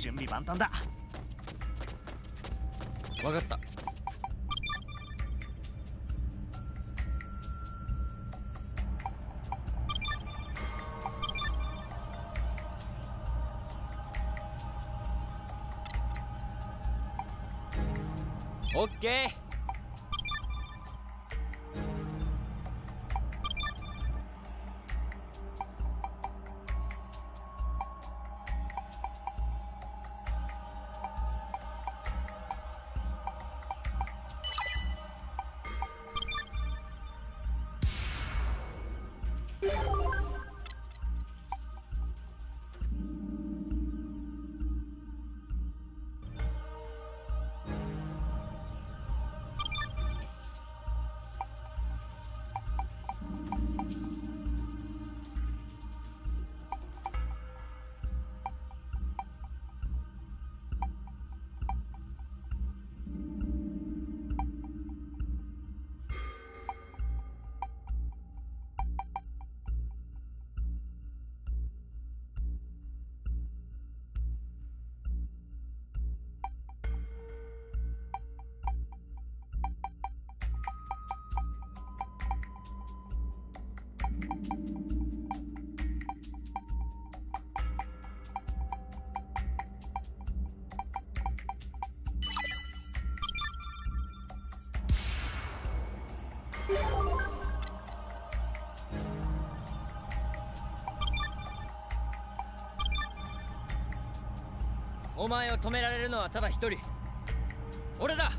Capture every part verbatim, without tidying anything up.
準備万端だ。 分かった。オッケー。お前を止められるのはただ一人、俺だ。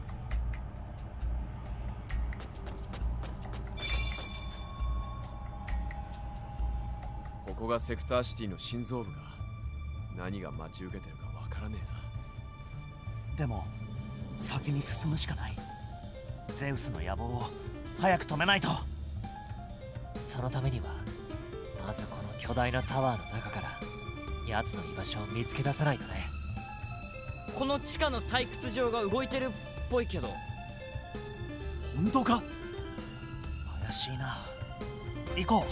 ここがセクターシティの心臓部か。何が待ち受けてるかわからねえな。 でも先に進むしかない。ゼウスの野望を早く止めないと。 そのためにはまずこの巨大なタワーの中から奴の居場所を見つけ出さないとね。 この地下の採掘場が動いてるっぽいけど。 本当か？怪しいな。行こ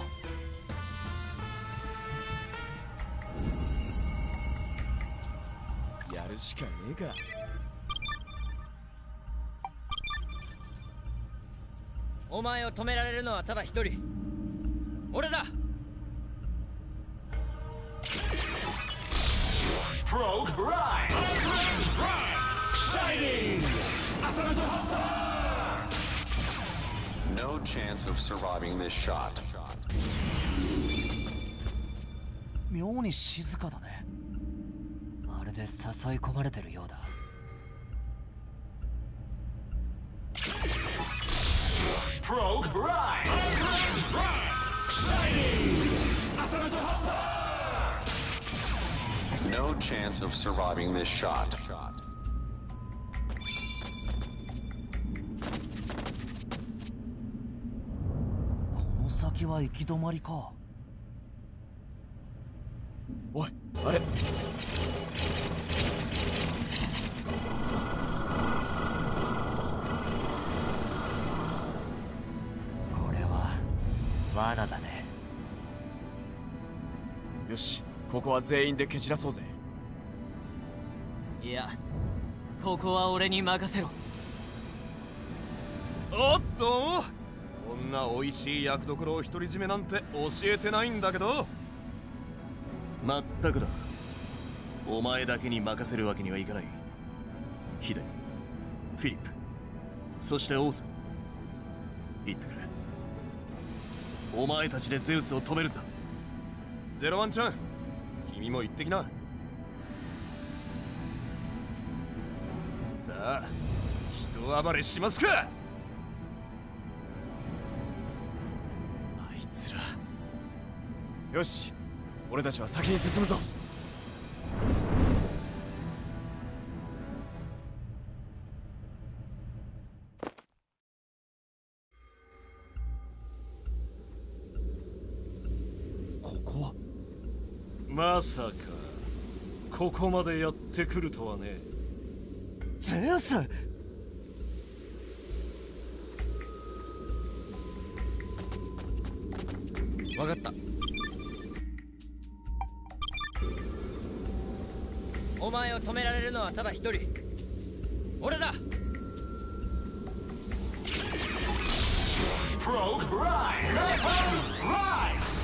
う。やるしかねえか。 お前を止められるのはただ一人、俺だ。 Frog rise! Shining! Asanato Hopper! No chance of surviving this shot. 妙に静かだね。 まるで誘い込まれてるようだ。 Frog rise! Shining! Asanato Hopper! No chance of surviving this shot. この先は行き止まりか。 おい、あれ。 これは罠だね。 よし、ここは全員で蹴散らそうぜ。 いや、ここは俺に任せろ。 おっと、こんな美味しい役どころを独り占めなんて教えてないんだけど。 まったくだ。お前だけに任せるわけにはいかない。ヒデ、フィリップ、そしてオーズン、言ってくれ。お前たちでゼウスを止めるんだ。 ゼロワンちゃん、君も行ってきな。さあ、人暴れしますか。 あいつら。よし、俺たちは先に進むぞ。 ここはまさかここまでやってくるとはね。 ゼウス。 分かった。 お前を止められるのはただ一人、俺だ。 Rogue Rise! Rise!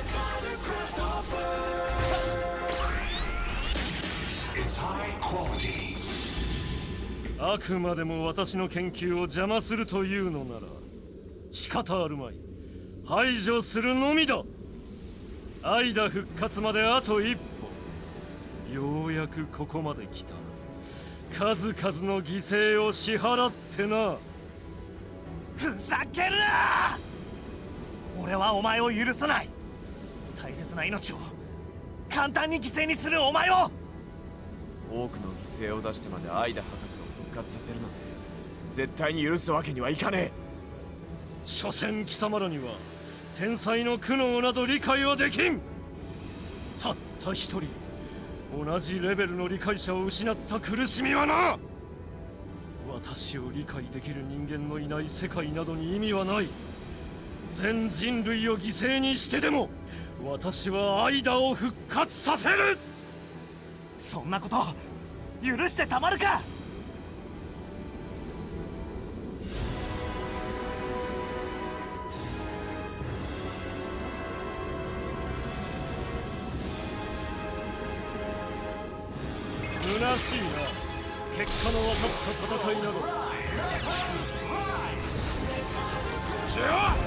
It's high quality. あくまでも私の研究を邪魔するというのなら仕方あるまい。排除するのみだ。アイダ復活まであと一歩。ようやくここまで来た。数々の犠牲を支払ってな。 ふざけるな！俺はお前を許さない。大切な命を簡単に犠牲にするお前を。 多くの犠牲を出してまでアイダ博士を復活させるなんて絶対に許すわけにはいかねえ。 所詮貴様らには天才の苦悩など理解はできん。たった一人同じレベルの理解者を失った苦しみはな。私を理解できる人間のいない世界などに意味はない。全人類を犠牲にしてでも私はアイダを復活させる。 そんなこと許してたまるか。 虚しいな。結果の分かった戦いなど。じゃあ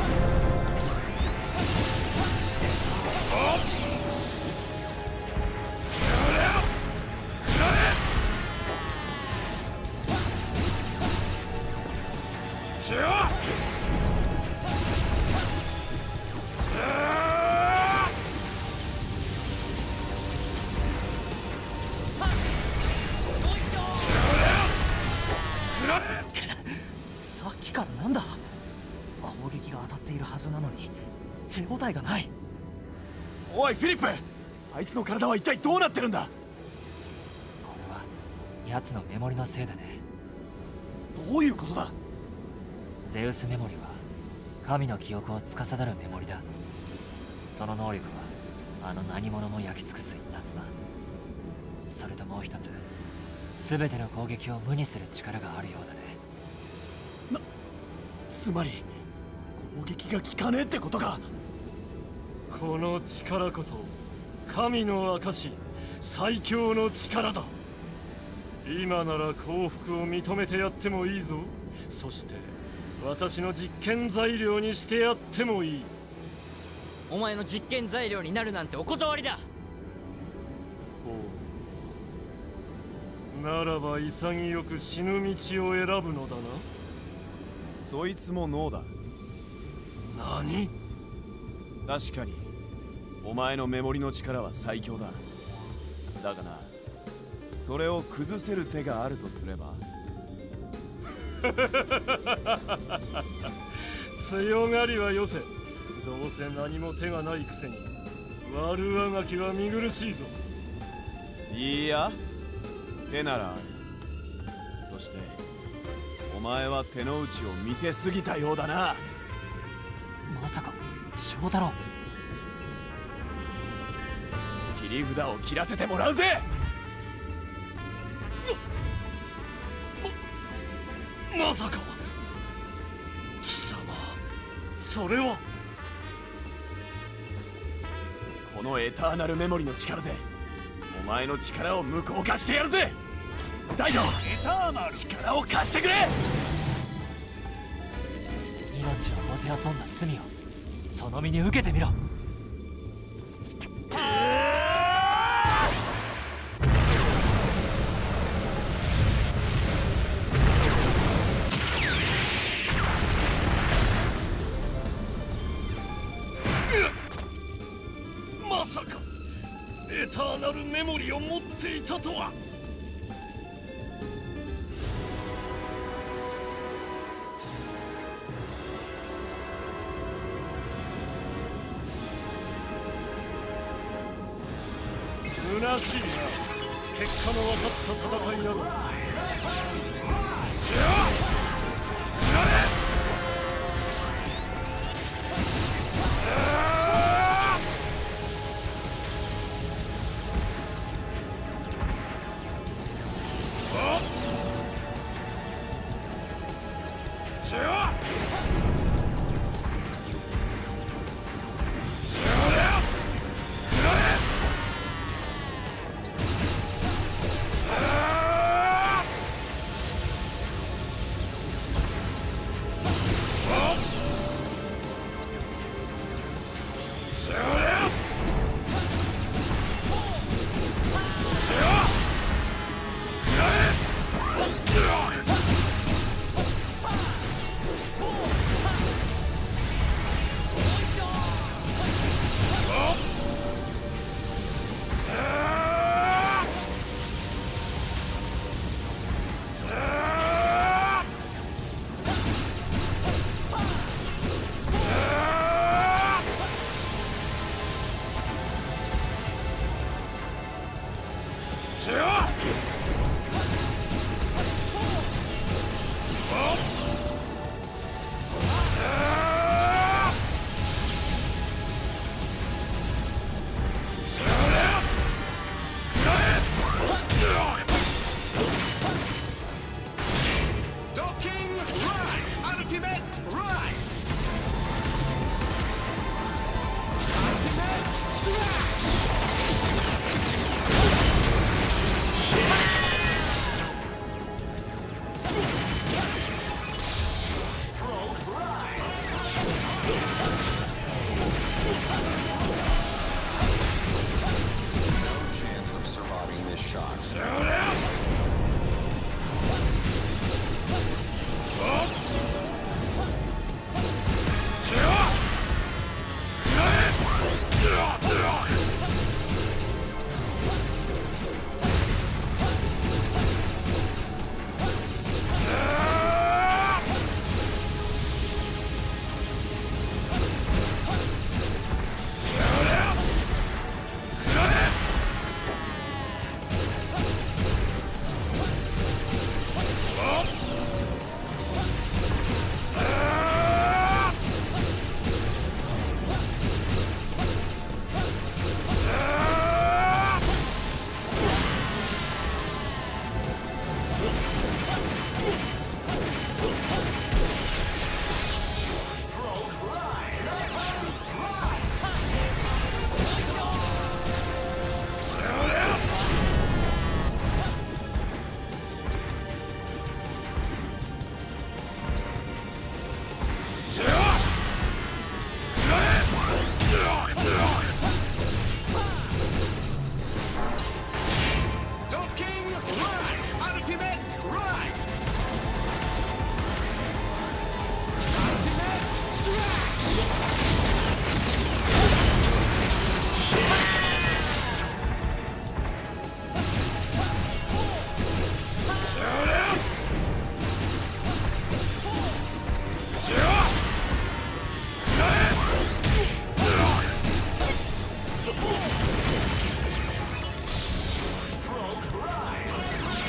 さっきからなんだ。攻撃が当たっているはずなのに手応えがない。 おいフィリップ、あいつの体は一体どうなってるんだ。 これは奴のメモリのせいだね。 どういうことだ。 ゼウスメモリは神の記憶を司るメモリだ。その能力はあの何者も焼き尽くす稲妻。それともう一つ、全ての攻撃を無にする力があるようだね。 な、つまり攻撃が効かねえってことか。 この力こそ神の証、最強の力だ。今なら降伏を認めてやってもいいぞ。そして私の実験材料にしてやってもいい。 お前の実験材料になるなんてお断りだ。 ほう、ならば潔く死ぬ道を選ぶのだな。 そいつもノーだ。 何？ 確かにお前のメモリの力は最強だ。だがな、それを崩せる手があるとすれば強がりはよせ。どうせ何も手がないくせに悪あがきは見苦しいぞ。 いや、手ならある。そしてお前は手の内を見せすぎたようだな。 まさか翔太郎。 切り札を切らせてもらうぜ。 ま、まさか貴様、それは。 このエターナルメモリの力でお前の力を無効化してやるぜ。ダイド、エターナル力を貸してくれ。 命をもてあそんだ罪をその身に受けてみろ。 まさかエターナルメモリを持っていたとは。虚しいな。結果の分かった戦いなど。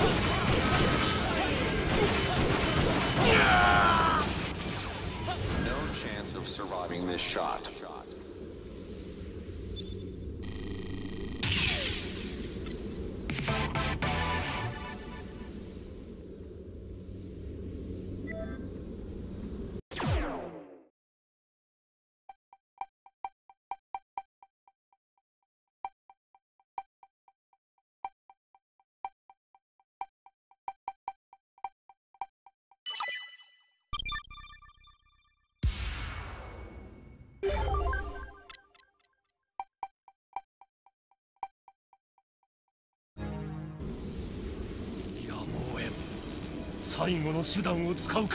No chance of surviving this shot. やむを得ん。最後の手段を使うか。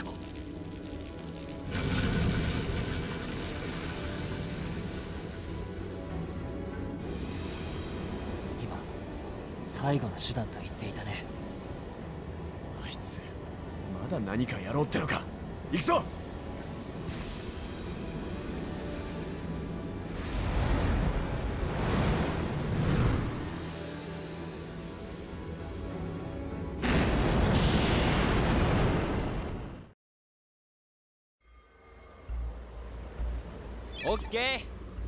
今最後の手段と言っていたね。 あいつまだ何かやろうってのか。行くぞ。 オッケー。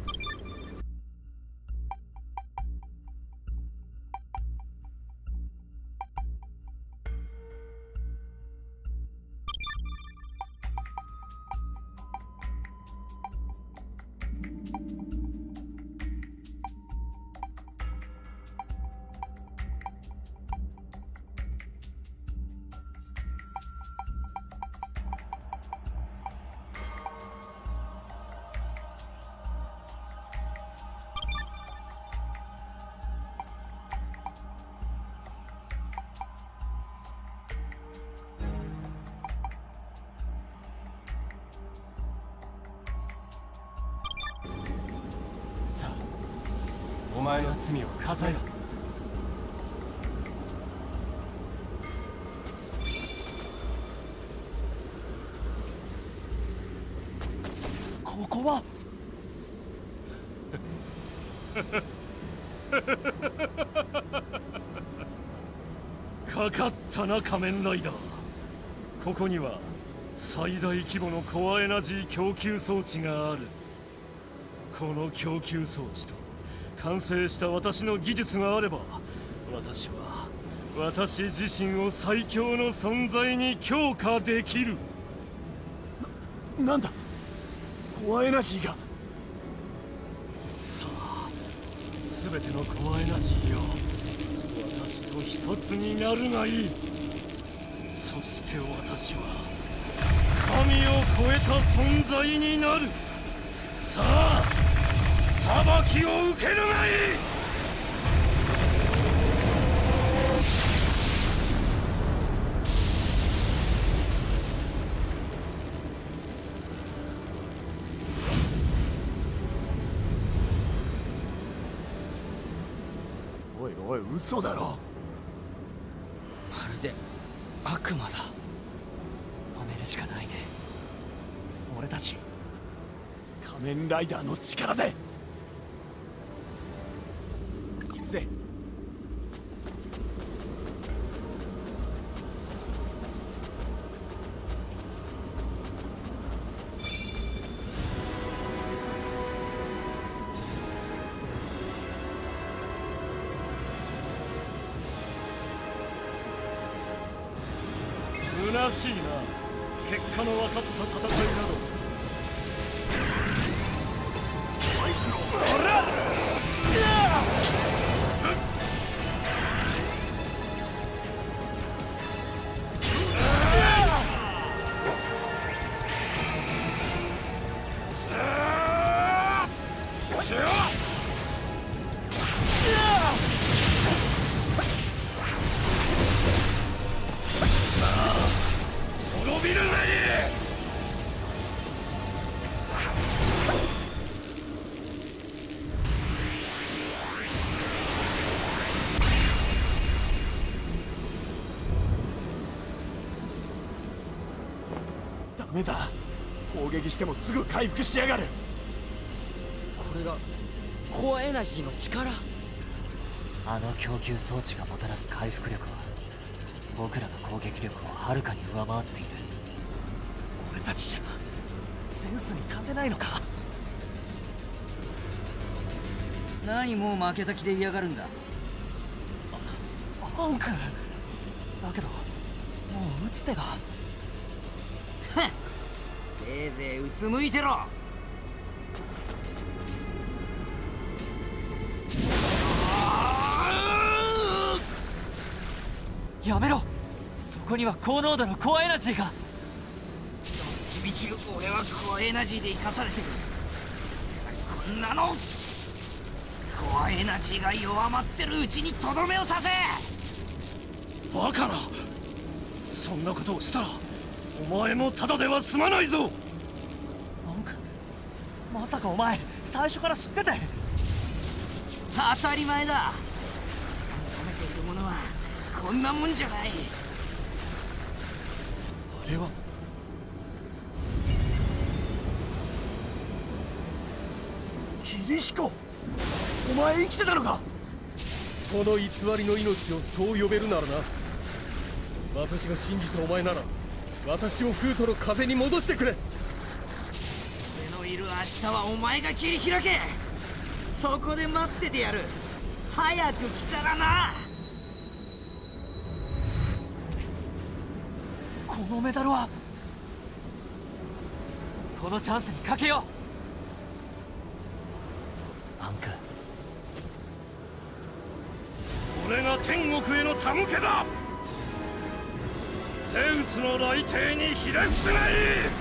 さあ、お前の罪を数えろ。 ここはかかったな、仮面ライダー。ここには最大規模のコアエナジー供給装置がある。この供給装置と完成した私の技術があれば、私は私自身を最強の存在に強化できる。 な、なんだコアエナジーが。 さあ、全てのコアエナジーよ、私と一つになるがいい。そして私は神を超えた存在になる。さあ、裁きを受けるがいい。 おいおい、嘘だろ。 まるで悪魔だ。 褒めるしかないね。 俺たち仮面ライダーの力で行くぜ。 虚しいな、結果の分かった戦いなど。滅びるがいい。 ダメだ、攻撃してもすぐ回復しやがる。 これがコアエナジーの力。 あの供給装置がもたらす回復力は僕らの攻撃力をはるかに上回っている。 俺たちじゃゼウスに勝てないのか。 何もう負けた気で嫌がるんだ。 アンクだけどもう打つ手が。 せいぜいうつむいてろ。 やめろ、そこには高濃度のコアエナジーが。 ちびちる俺はコアエナジーで生かされてる。こんなのコアエナジーが弱まってるうちにとどめを刺せ。 バカな、そんなことをしたらお前もただでは済まないぞ。 アンク、まさかお前最初から知ってて。 当たり前だ。求めているものはこんなもんじゃない。 あれはキリヒコ、お前生きてたのか。 この偽りの命をそう呼べるならな。私が信じたお前なら私をフートの風に戻してくれ。 俺のいる明日はお前が切り開け。そこで待っててやる。早く来たらな。 このメダルは。 このチャンスにかけよう。アンク、 俺が天国への手向けだ。ゼウスの雷霆にひれ伏せない。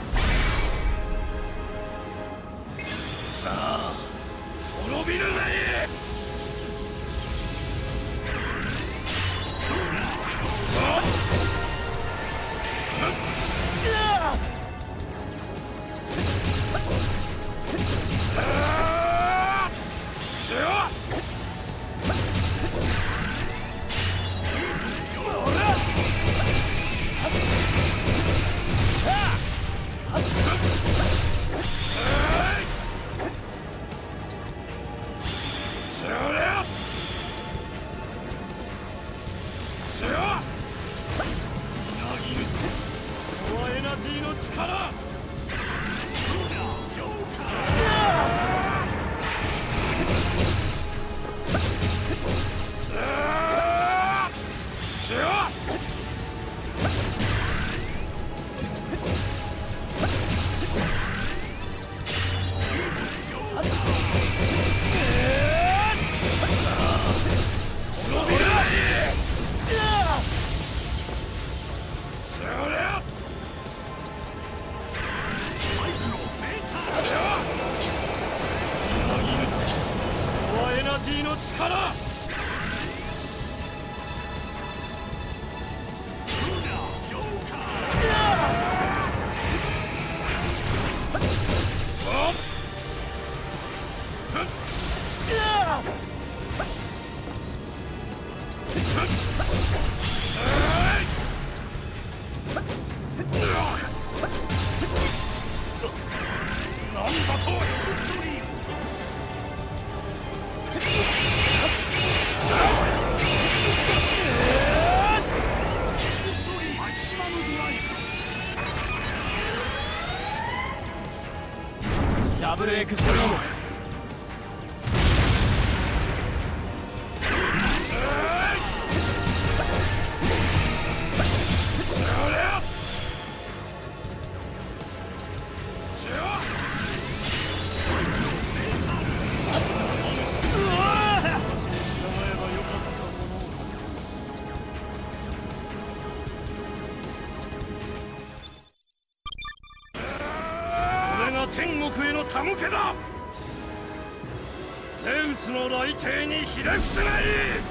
さあ滅びるがいい。 ダブルエクストリーム。 天国への手向けだ。ゼウスの雷霆にひれ伏せない。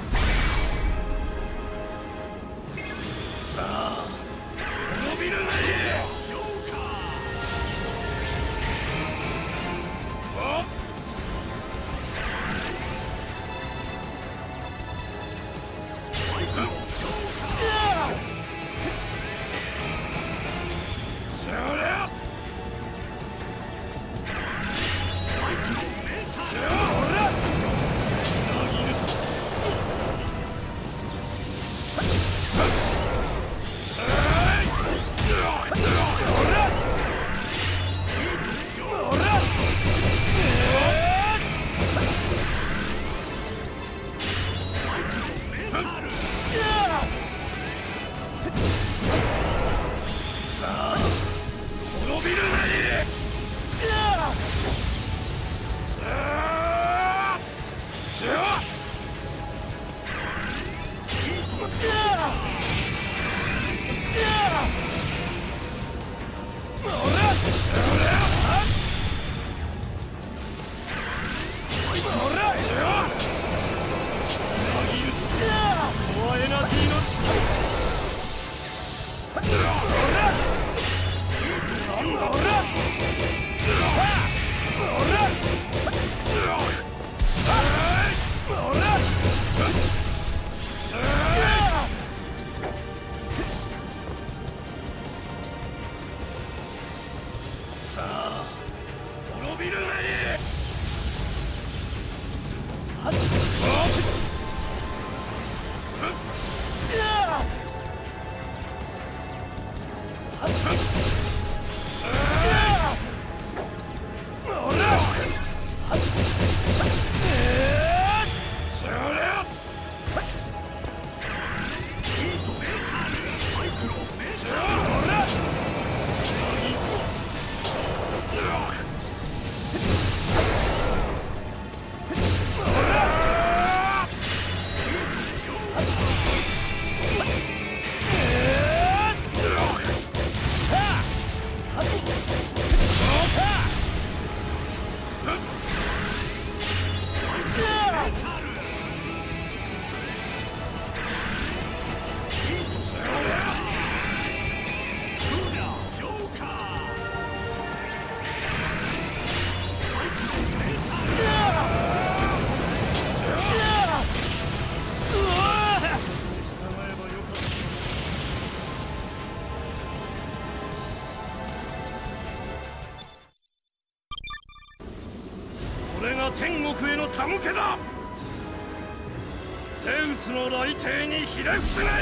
さあ滅びるがいい。あっ手向けだ。ゼウスの雷霆にひれ伏せない。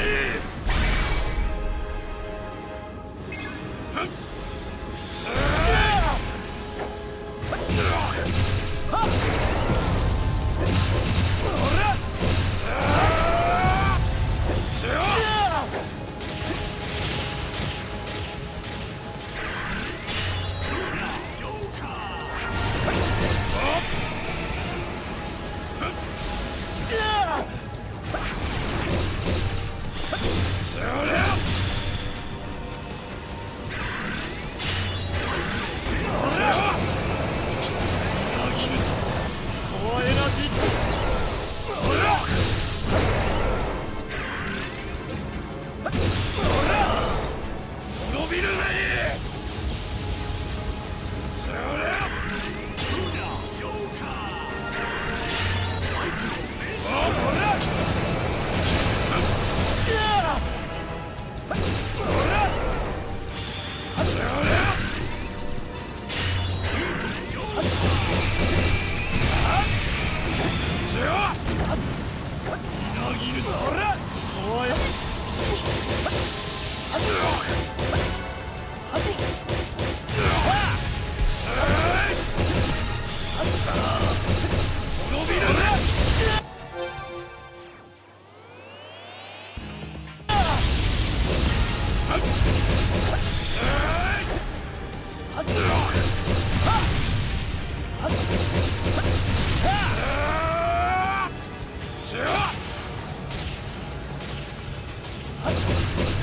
はっ